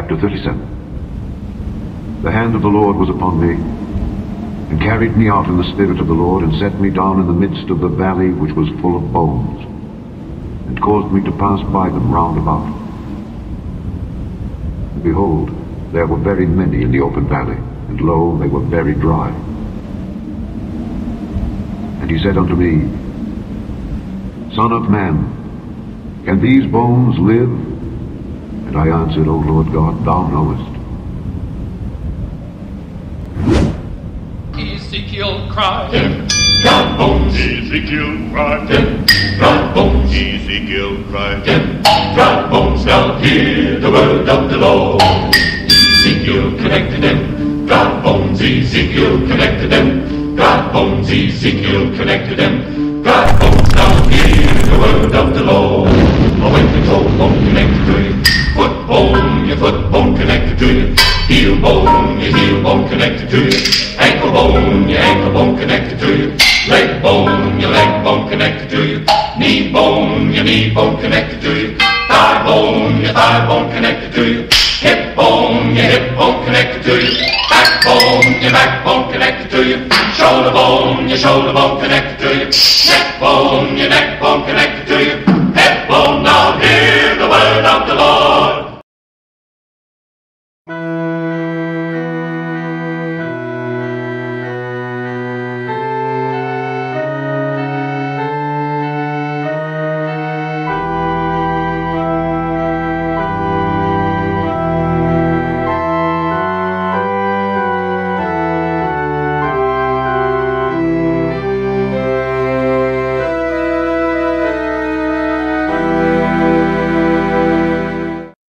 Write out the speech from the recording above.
Chapter 37. The hand of the Lord was upon me, and carried me out in the Spirit of the Lord, and set me down in the midst of the valley which was full of bones, and caused me to pass by them round about. And behold, there were very many in the open valley, and lo, they were very dry. And he said unto me, Son of man, can these bones live? And I answered, O Lord God, thou knowest. Ezekiel cried, Dry bones. Ezekiel cried, Dry bones. Ezekiel cried, Dry bones, now hear the word of the Lord. Ezekiel connected them. Dry bones, Ezekiel connected them. Dry bones, Ezekiel connected them. Dry bones, now hear the word of the Lord. Oh, when the toe bone connected to you, foot bone, your foot bone connected to you, heel bone, your heel bone connected to you, ankle bone, your ankle bone connected to you, leg bone, your leg bone connected to you, knee bone, your knee bone connected to you, thigh bone, your thigh bone connected to you, hip bone, your hip bone connected to you, back bone, your back bone connected to you, shoulder bone, your shoulder bone connected to you, neck bone, your neck bone connected to you.